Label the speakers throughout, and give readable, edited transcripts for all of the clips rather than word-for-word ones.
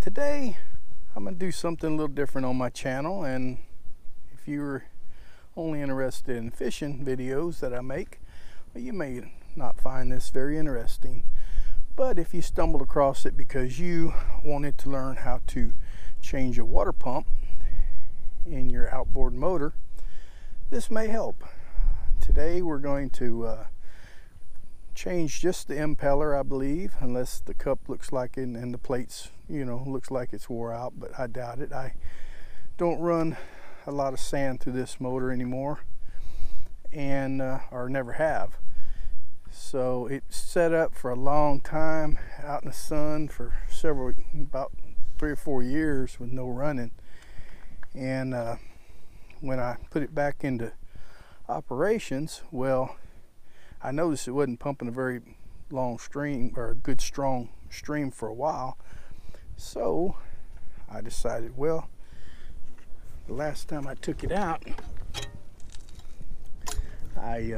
Speaker 1: Today I'm going to do something a little different on my channel, and if you're only interested in fishing videos that I make, well, you may not find this very interesting. But if you stumbled across it because you wanted to learn how to change a water pump in your outboard motor, this may help. Today we're going to change just the impeller, I believe, unless the cup looks like it and the plates, looks like it's wore out, but I doubt it. I don't run a lot of sand through this motor anymore, and or never have. So it's set up for a long time out in the sun for about 3 or 4 years with no running. And when I put it back into operations, well, I noticed it wasn't pumping a very long stream, or a good strong stream, for a while. So I decided, well, the last time I took it out, I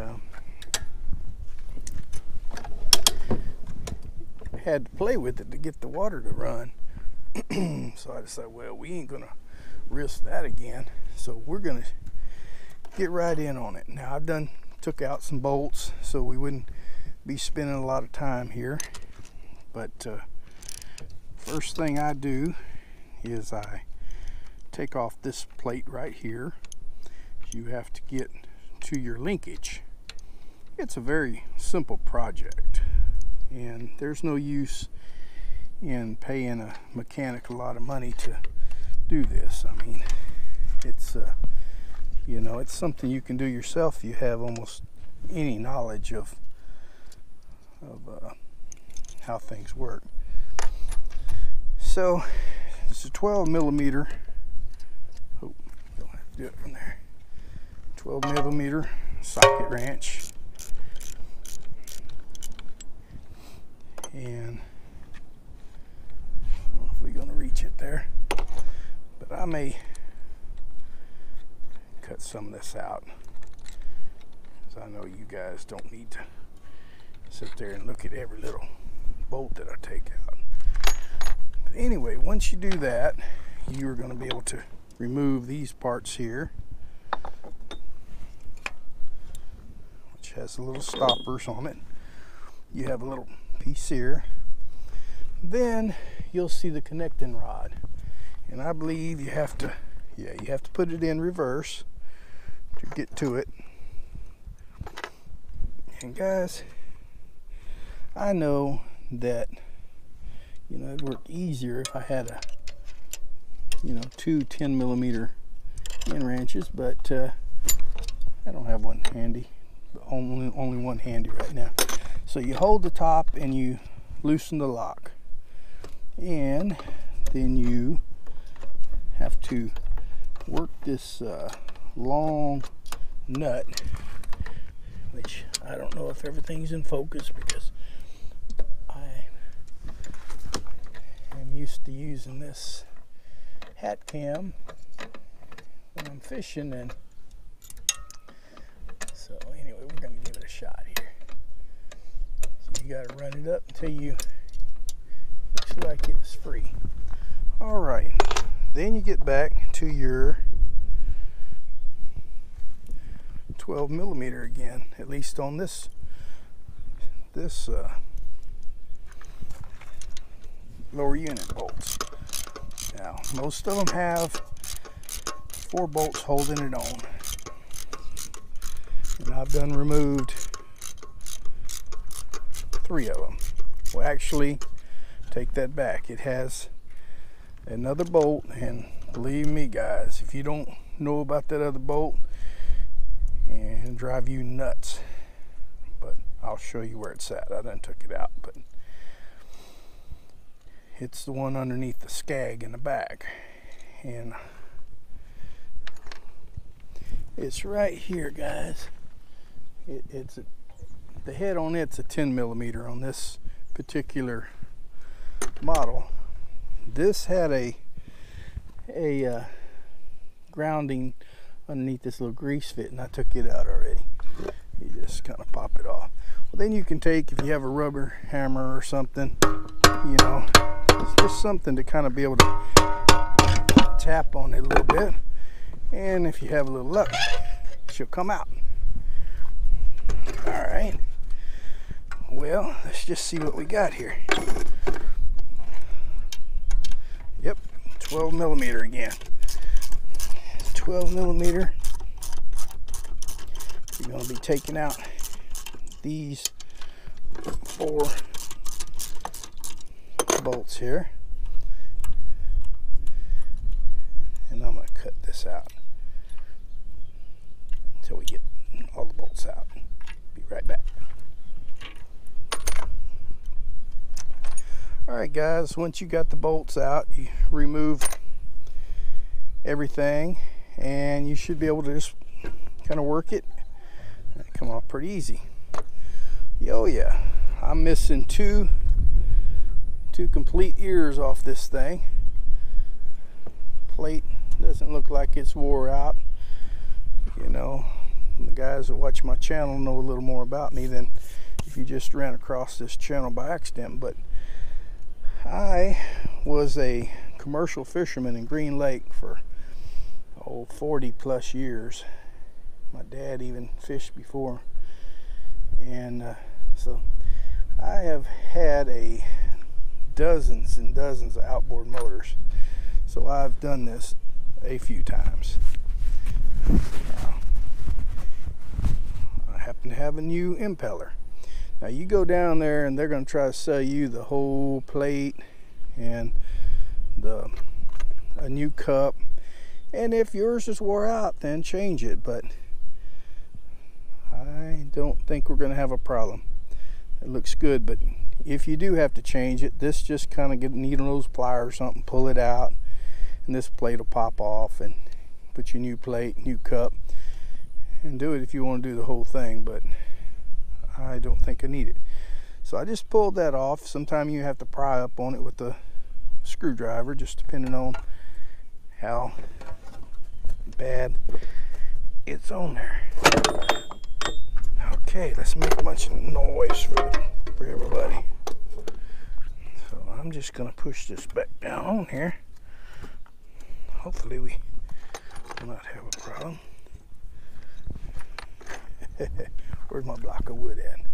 Speaker 1: had to play with it to get the water to run. So I decided, well, we ain't gonna risk that again, so we're gonna get right in on it. Now I've took out some bolts so we wouldn't be spending a lot of time here, but first thing I do is I take off this plate right here. You have to get to your linkage. It's a very simple project, and there's no use in paying a mechanic a lot of money to do this. I mean, it's it's something you can do yourself if you have almost any knowledge of how things work. So it's a 12 millimeter. Oh, don't have to do it from there. 12 millimeter socket wrench, and I don't know if we're going to reach it there, but I may cut some of this out, because I know you guys don't need to sit there and look at every little bolt that I take out. But anyway, once you do that, you're going to be able to remove these parts here, which has the little stoppers on it. You have a little piece here. Then you'll see the connecting rod, and I believe you have to put it in reverse to get to it. And guys, I know that it'd work easier if I had a two 10 millimeter end wrenches, but I don't have one handy. Only one handy right now. So you hold the top and you loosen the lock, and then you have to work this long nut, which I don't know if everything's in focus because I am used to using this hat cam when I'm fishing, and so anyway, we're gonna give it a shot here. So you gotta run it up until looks like it's free. All right, then you get back to your 12 millimeter again, at least on this lower unit bolts. Now most of them have 4 bolts holding it on, and I've removed 3 of them. Well, actually, take that back. It has another bolt, and believe me guys, if you don't know about that other bolt, and drive you nuts, but I'll show you where it's at. I done took it out, but it's the one underneath the skag in the back, and it's right here, guys. The head on it's a 10 millimeter on this particular model. This had a grounding underneath this little grease fit, and I took it out already. You just kind of pop it off. Well, then you can take, if you have a rubber hammer or something, just just something to kind of be able to tap on it a little bit, and if you have a little luck, she'll come out. All right, well, let's just see what we got here. Yep, 12 millimeter again. 12 millimeter. You're going to be taking out these 4 bolts here, and I'm going to cut this out until we get all the bolts out. Be right back. Alright guys, once you got the bolts out, you remove everything and you should be able to just kind of work it. It'll come off pretty easy. Oh yeah, I'm missing two complete ears off this thing. Plate doesn't look like it's wore out. You know, the guys that watch my channel know a little more about me than if you just ran across this channel by accident. But I was a commercial fisherman in Green Lake for 40 plus years. My dad even fished before, and so I have had dozens and dozens of outboard motors, so I've done this a few times. Now, I happen to have a new impeller. Now you go down there and they're going to try to sell you the whole plate and a new cup, and if yours is wore out, then change it, but I don't think we're going to have a problem. It looks good, but if you do have to change it, this just kind of get a needle nose plier or something, pull it out, and this plate will pop off, and put your new plate, new cup, and do it if you want to do the whole thing, but I don't think I need it. So I just pulled that off. Sometimes you have to pry up on it with a screwdriver, just depending on how bad it's on there. Okay, let's make a bunch of noise for everybody. So I'm just going to push this back down on here. Hopefully we will not have a problem. Where's my block of wood at?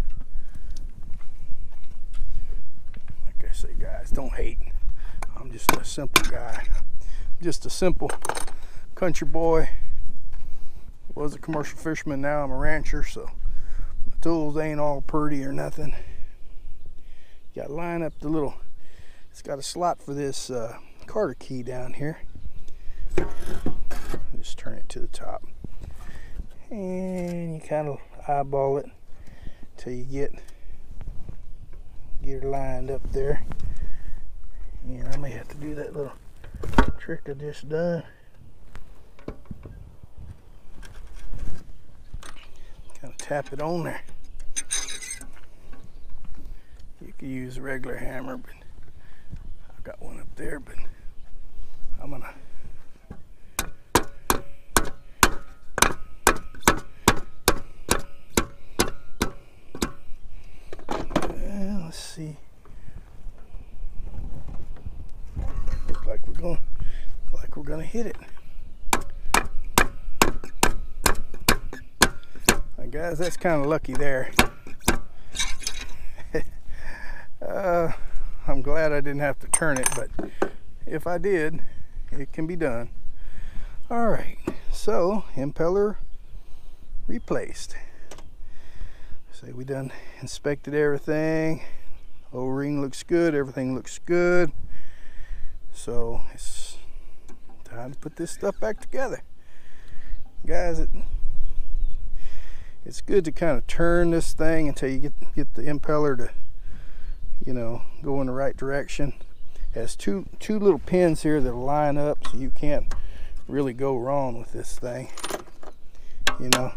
Speaker 1: Like I say, guys, don't hate. I'm just a simple guy. Just a simple country boy. Was a commercial fisherman, now I'm a rancher, so my tools ain't all pretty or nothing. Got to line up the little, it's got a slot for this Carter key down here. Just turn it to the top, and you kind of eyeball it till you get it lined up there. And I may have to do that little trick I just done. Kind of tap it on there. You could use a regular hammer, but I've got one up there, but I'm gonna let's see. Look like we're gonna hit it. Now guys, that's kind of lucky there. I'm glad I didn't have to turn it, but if I did, it can be done. All right, so impeller replaced. So we done inspected everything. O-ring looks good, everything looks good. So it's time to put this stuff back together. Guys, it's good to kind of turn this thing until you get the impeller to, you know, go in the right direction. It has two little pins here that line up, so you can't really go wrong with this thing, you know.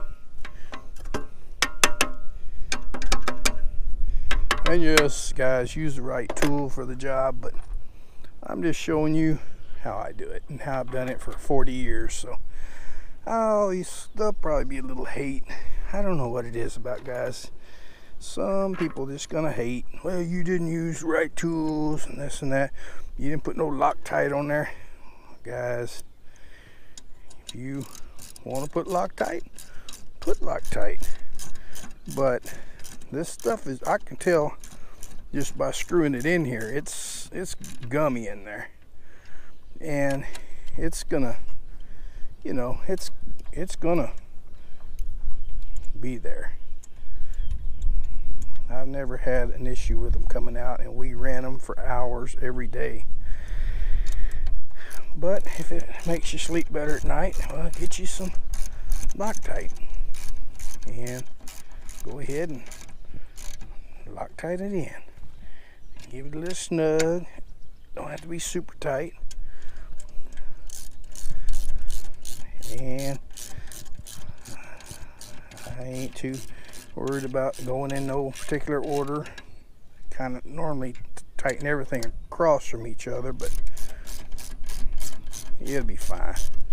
Speaker 1: And yes, guys, use the right tool for the job, but I'm just showing you how I do it and how I've done it for 40 years. So there'll probably be a little hate. I don't know what it is about guys Some people just gonna hate, well, you didn't use the right tools and this and that. You didn't put no Loctite on there. Guys, if you want to put Loctite, put Loctite. But this stuff is, I can tell just by screwing it in here, it's gummy in there. And it's gonna, you know, it's gonna be there. I've never had an issue with them coming out, and we ran them for hours every day. But if it makes you sleep better at night, well, get you some Loctite and go ahead and Loctite it in. Give it a little snug. Don't have to be super tight. And I ain't too worried about going in no particular order. Kind of normally tighten everything across from each other, but it'll be fine.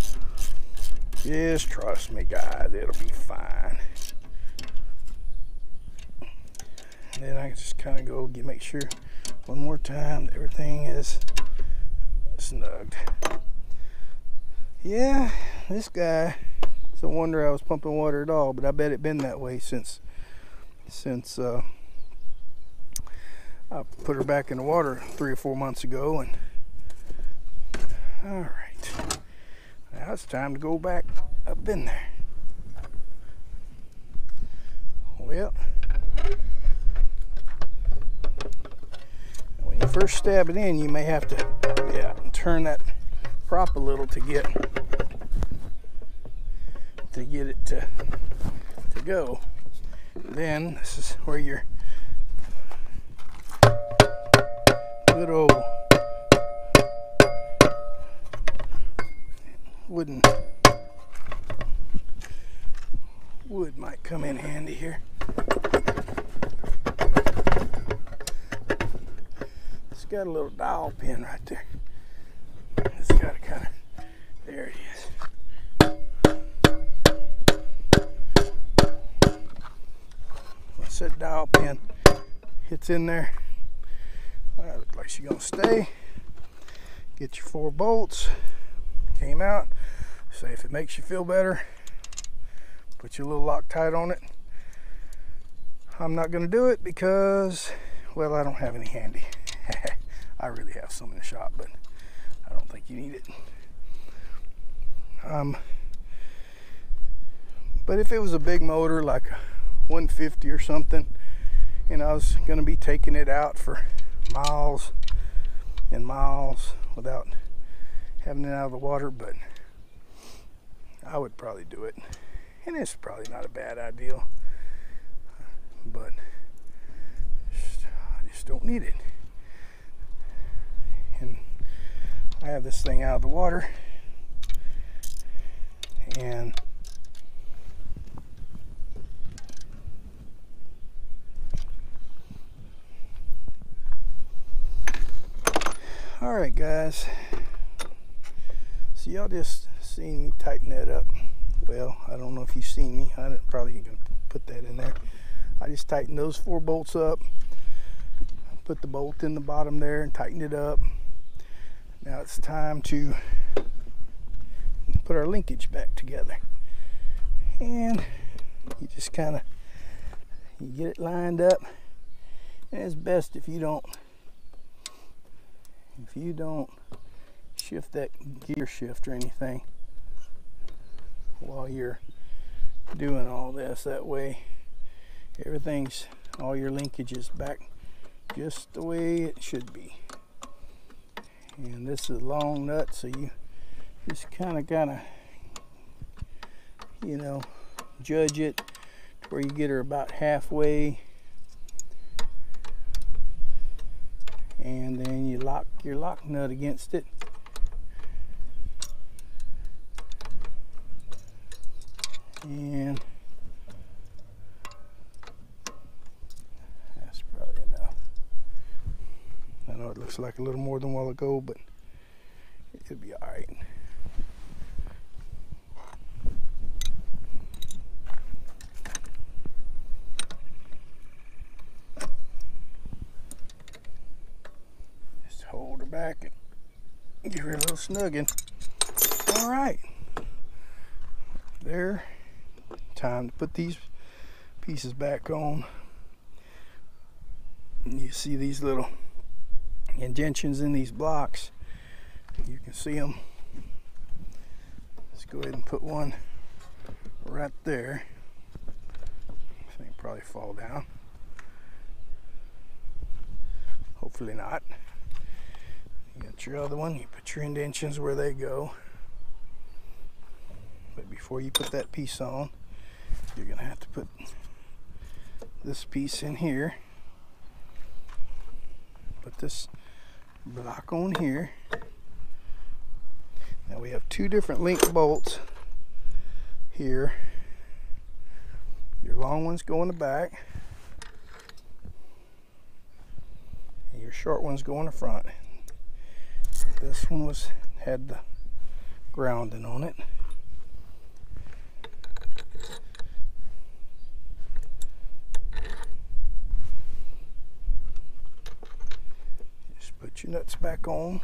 Speaker 1: Just trust me, guys, it'll be fine. And then I can just kind of go make sure one more time that everything is snugged. Yeah, this guy, it's a wonder I was pumping water at all, but I bet it been that way since I put her back in the water 3 or 4 months ago. And all right, now it's time to go back up in there. Well, when you first stab it in, you may have to, turn that prop a little to get it to go. Then this is where your good old wood might come in handy here. It's got a little dowel pin right there. It's got to kind of, there it is. Once that dowel pin hits in there, that looks like she's gonna stay. Get your 4 bolts. Came out. Say if it makes you feel better, put your little Loctite on it. I'm not gonna do it because, well, I don't have any handy. I really have some in the shop, but I don't think you need it. But if it was a big motor like a 150 or something, and I was going to be taking it out for miles and miles without having it out of the water, but I would probably do it. And it's probably not a bad idea, but I just don't need it. And I have this thing out of the water, and all right, guys, so y'all just seen me tighten that up. Well, I don't know if you've seen me. I probably ain't gonna put that in there. I just tightened those 4 bolts up, put the bolt in the bottom there and tightened it up. Now it's time to put our linkage back together. And you just kind of, you get it lined up. And it's best if you don't shift that gear shift or anything while you're doing all this. That way everything's, all your linkage is back just the way it should be. And this is a long nut, so you just kind of you know, judge it to where you get her about halfway, and then you lock your lock nut against it. And that's probably enough. I know it looks like a little more than a while ago, but it'll be all right. hold her back and give her a little snugging. All right, there. Time to put these pieces back on. And you see these little indentions in these blocks. You can see them. Let's go ahead and put one right there. This thing will probably fall down. Hopefully not. You got your other one. You put your indentions where they go. But before you put that piece on, you're going to have to put this piece in here. Put this block on here. Now we have two different link bolts here. Your long ones go in the back, and your short ones go in the front. This one had the grounding on it. Put your nuts back on.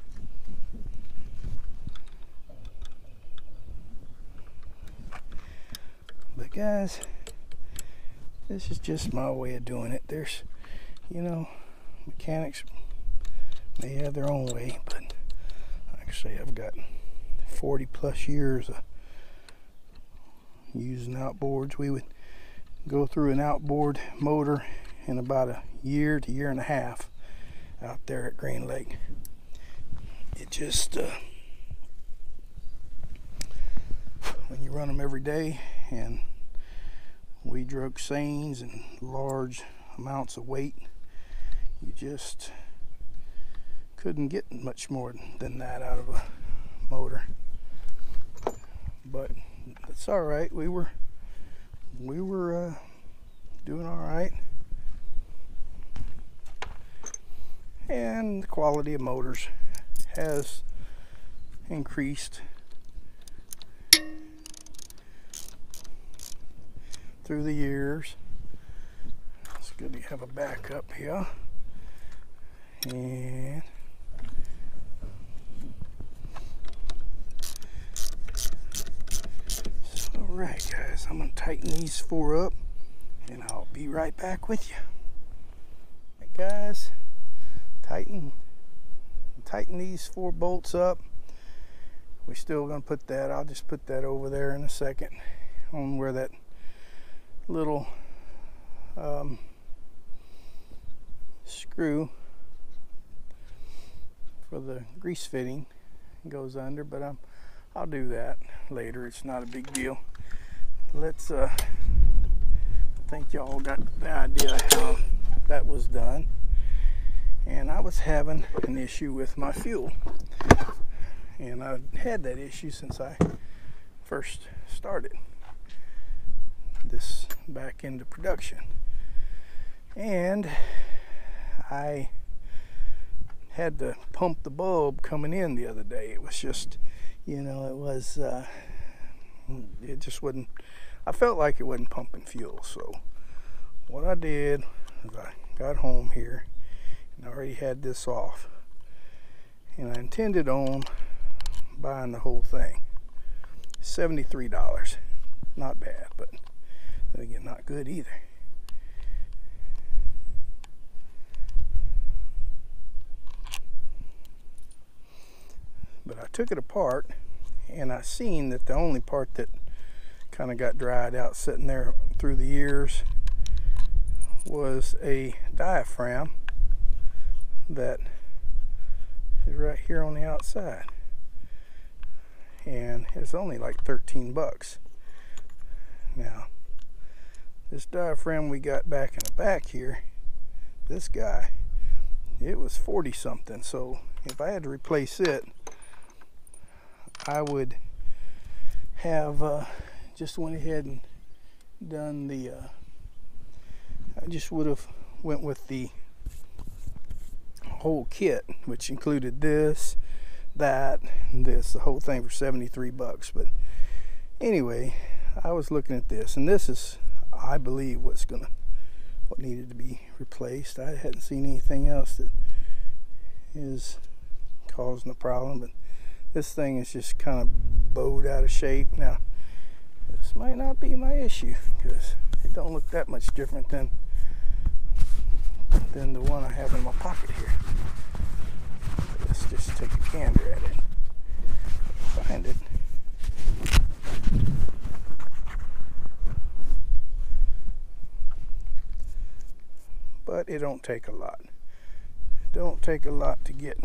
Speaker 1: But guys, this is just my way of doing it. There's, you know, mechanics may have their own way, but like I say, I've got 40 plus years of using outboards. We would go through an outboard motor in about a year to year and a half out there at Green Lake. It just when you run them every day, and we drug seines and large amounts of weight, you just couldn't get much more than that out of a motor. But that's all right. We were doing all right. And the quality of motors has increased through the years. It's good to have a backup here. And all right, guys, I'm going to tighten these four up, and I'll be right back with you. All right, guys. Tighten these four bolts up. We're still going to put that, I'll just put that over there in a second, on where that little screw for the grease fitting goes under, but I'll do that later. It's not a big deal. Let's I think y'all got the idea how that was done. And I was having an issue with my fuel, and I've had that issue since I first started this back into production. And I had to pump the bulb coming in the other day. It was just, you know, it just wasn't, I felt like it wasn't pumping fuel. So what I did is I got home here, and I already had this off, and I intended on buying the whole thing. $73. Not bad, but then again, not good either. But I took it apart, and I seen that the only part that kind of got dried out sitting there through the years was a diaphragm that is right here on the outside, and it's only like 13 bucks. Now this diaphragm we got back in the back here, this guy, it was 40 something. So if I had to replace it, I would have just went ahead and done the I just would have went with the whole kit, which included this, that, and this, the whole thing for 73 bucks. But anyway, I was looking at this, and this is, I believe, what needed to be replaced. I hadn't seen anything else that is causing the problem. But this thing is just kind of bowed out of shape. Now, this might not be my issue because it don't look that much different than the one I have in my pocket here. Let's just take a gander at it. Find it. But it don't take a lot. Don't take a lot to get.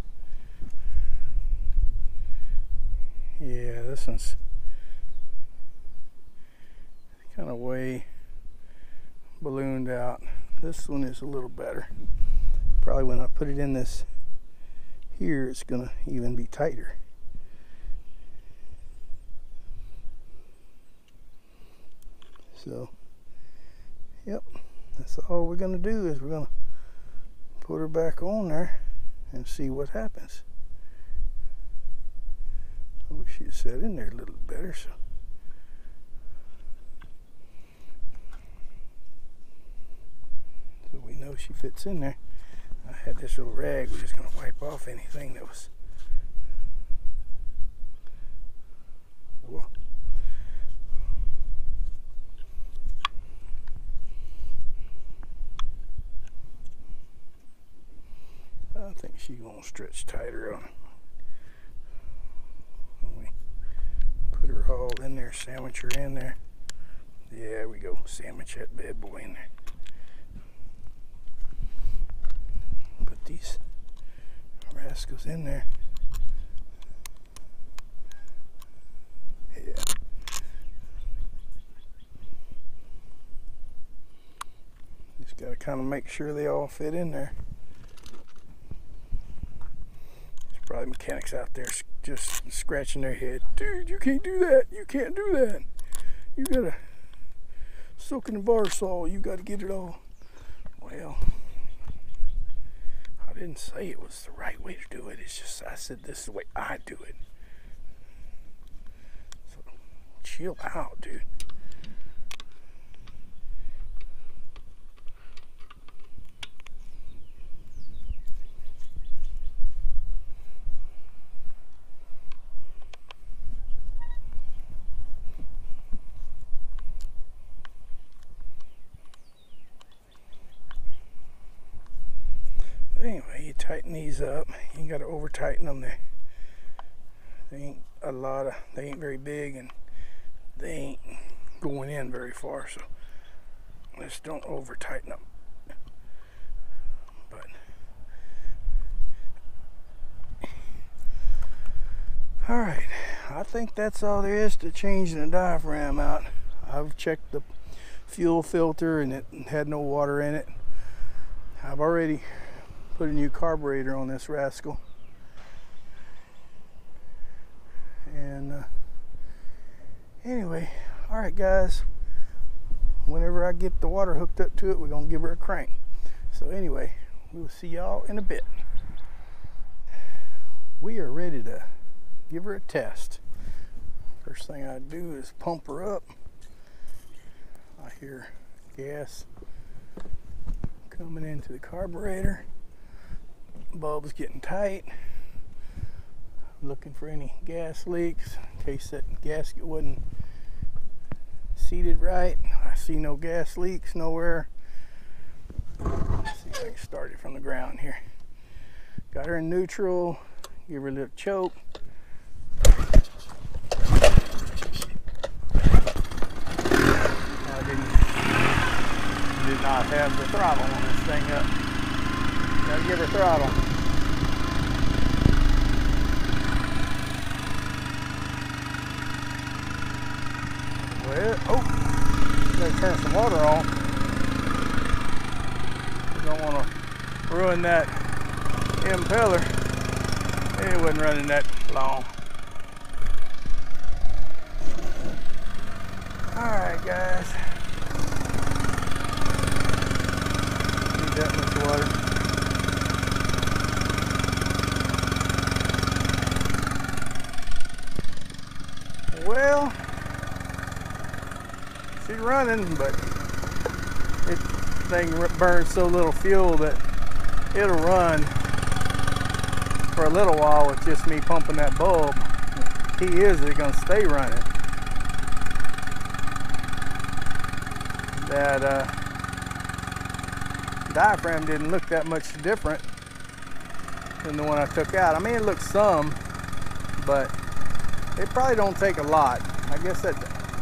Speaker 1: Yeah, this one's kind of way ballooned out. This one is a little better. Probably when I put it in this here, it's gonna even be tighter. So, yep, that's all we're gonna do is we're gonna put her back on there and see what happens. I wish she'd sat in there a little better. So we know she fits in there. I had this little rag. We're just gonna wipe off anything that was. Whoa. I think she's gonna stretch tighter on. When we put her all in there, sandwich her in there. Yeah, there we go. Sandwich that bad boy in there. Put these rascals in there. Yeah. Just got to kind of make sure they all fit in there. There's probably mechanics out there just scratching their head. Dude, you can't do that. You can't do that. You got to soak in the bar saw. You got to get it all. Well, I didn't say it was the right way to do it. It's just I said this is the way I do it. So chill out, dude. Anyway, you tighten these up. You got to over tighten them. They ain't a lot of. They ain't very big, and they ain't going in very far. So let's don't over tighten them. But all right, I think that's all there is to changing the diaphragm out. I've checked the fuel filter, and it had no water in it. I've already put a new carburetor on this rascal, and anyway, all right guys, whenever I get the water hooked up to it, we're gonna give her a crank. So anyway, we'll see y'all in a bit. We are ready to give her a test. First thing I do is pump her up. I hear gas coming into the carburetor. Bulb's getting tight. Looking for any gas leaks in case that gasket wasn't seated right. I see no gas leaks nowhere. Let's see if I can start it from the ground here. Got her in neutral. Give her a little choke. I did not have the throttle on this thing up. Gotta give her throttle. Well, oh, gotta turn some water on. We don't want to ruin that impeller. It wasn't running that long. Alright guys. Need that much water. Well, she's running, but this thing burns so little fuel that it'll run for a little while with just me pumping that bulb. The key is it's going to stay running. That diaphragm didn't look that much different than the one I took out. I mean, it looks some, but it probably don't take a lot. I guess that.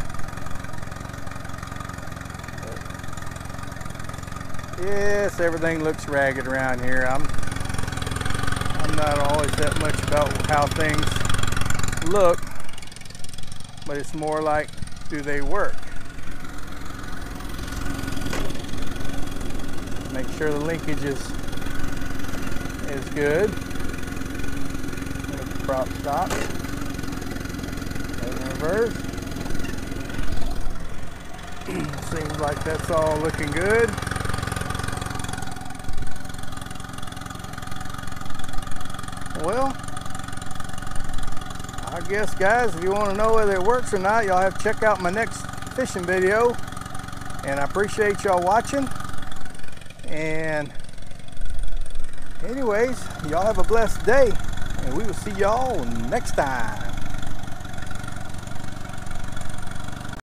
Speaker 1: Yes, everything looks ragged around here. I'm not always that much about how things look, but it's more like, do they work? Make sure the linkage is good. Let the prop stop. In reverse. Seems like that's all looking good. Well, I guess, guys, if you want to know whether it works or not, y'all have to check out my next fishing video. And I appreciate y'all watching. And anyways, y'all have a blessed day. And we will see y'all next time.